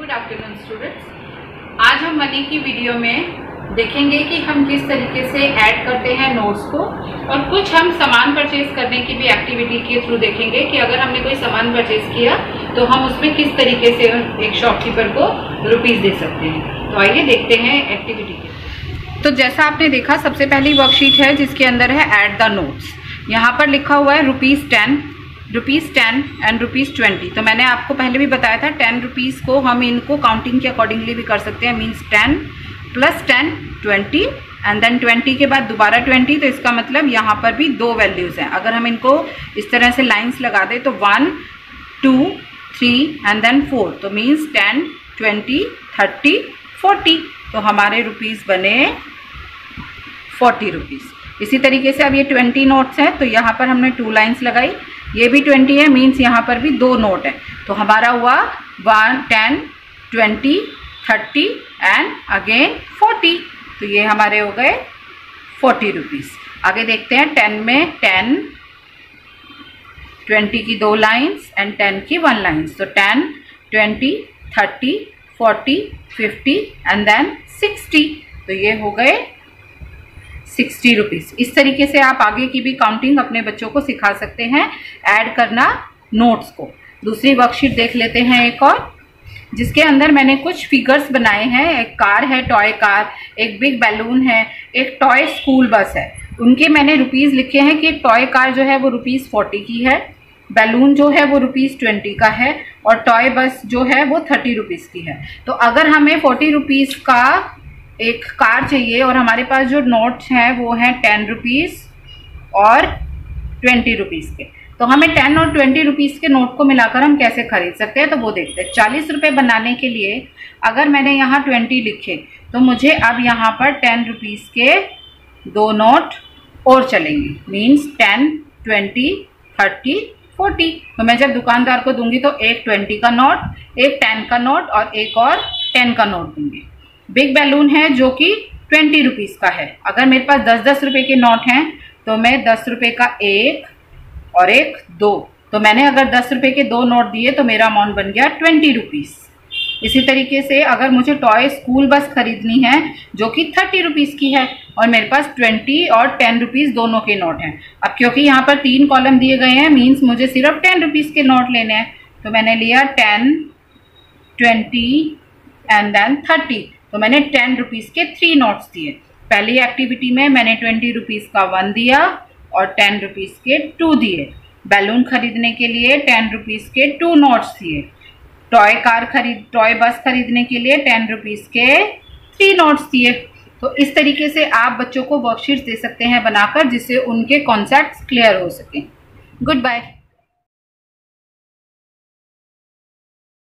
Good afternoon students. आज हम money की वीडियो में देखेंगे कि हम किस तरीके से ऐड करते हैं नोट्स को, और कुछ हम सामान परचेज करने की भी एक्टिविटी के थ्रू देखेंगे कि अगर हमने कोई सामान परचेज किया तो हम उसमें किस तरीके से एक शॉपकीपर को रुपीस दे सकते हैं। तो आइए देखते हैं एक्टिविटी के। तो जैसा आपने देखा, सबसे पहली वर्कशीट है जिसके अंदर है ऐड द नोट्स। यहाँ पर लिखा हुआ है ₹10 एंड ₹20। तो मैंने आपको पहले भी बताया था 10 रुपीज़ को हम इनको काउंटिंग के अकॉर्डिंगली भी कर सकते हैं। मीन्स 10 + 10 20 एंड देन 20 के बाद दोबारा 20। तो इसका मतलब यहाँ पर भी दो वैल्यूज़ हैं। अगर हम इनको इस तरह से लाइंस लगा दें तो 1 2 3 एंड देन 4। तो मीन्स 10 20 30 40। तो हमारे रुपीज़ बने 40 रुपीज़। इसी तरीके से अब ये 20 नोट्स हैं, तो यहाँ पर हमने 2 लाइन्स लगाई। ये भी 20 है, मीन्स यहाँ पर भी 2 नोट है। तो हमारा हुआ 1 10 20 30 एंड अगेन 40। तो ये हमारे हो गए 40 रुपीज़। आगे देखते हैं 10 में 10 20 की 2 लाइन्स एंड 10 की 1 लाइन्स। तो 10 20 30 40 50 एंड देन 60। तो ये हो गए 60 रुपीज़। इस तरीके से आप आगे की भी काउंटिंग अपने बच्चों को सिखा सकते हैं, ऐड करना नोट्स को। दूसरी वर्कशीट देख लेते हैं एक और, जिसके अंदर मैंने कुछ फिगर्स बनाए हैं। एक कार है, टॉय कार, एक बिग बैलून है, एक टॉय स्कूल बस है। उनके मैंने रुपीज़ लिखे हैं कि एक टॉय कार जो है वो ₹40 की है, बैलून जो है वो ₹20 का है, और टॉय बस जो है वो 30 रुपीज़ की है। तो अगर हमें 40 रुपीज़ का एक कार चाहिए और हमारे पास जो नोट्स हैं वो हैं 10 रुपीज़ और 20 रुपीज़ के, तो हमें 10 और 20 रुपीज़ के नोट को मिलाकर हम कैसे खरीद सकते हैं, तो वो देखते हैं। 40 रुपये बनाने के लिए अगर मैंने यहाँ 20 लिखे तो मुझे अब यहाँ पर 10 रुपीज़ के 2 नोट और चलेंगे। मीन्स 10 20 30 40। तो मैं जब दुकानदार को दूंगी तो एक 20 का नोट, एक 10 का नोट और एक और 10 का नोट दूंगी। बिग बैलून है जो कि 20 रुपीज़ का है। अगर मेरे पास 10-10 रुपये के नोट हैं तो मैं 10 रुपये का एक और एक 2। तो मैंने अगर 10 रुपये के 2 नोट दिए तो मेरा अमाउंट बन गया 20 रुपीज़। इसी तरीके से अगर मुझे टॉय स्कूल बस खरीदनी है जो कि 30 रुपीज़ की है और मेरे पास 20 और 10 रुपीज़ दोनों के नोट हैं। अब क्योंकि यहाँ पर 3 कॉलम दिए गए हैं, मीन्स मुझे सिर्फ 10 रुपीज़ के नोट लेने हैं। तो मैंने लिया 10 20 एंड देन 30। तो मैंने 10 रुपीज़ के 3 नोट्स दिए। पहली एक्टिविटी में मैंने 20 रुपीज़ का 1 दिया और 10 रुपीज़ के 2 दिए। बैलून खरीदने के लिए 10 रुपीज़ के 2 नोट्स दिए। टॉय बस खरीदने के लिए 10 रुपीज़ के 3 नोट्स दिए। तो इस तरीके से आप बच्चों को वर्कशीट्स दे सकते हैं बनाकर, जिससे उनके कॉन्सेप्ट्स क्लियर हो सकें। Good bye.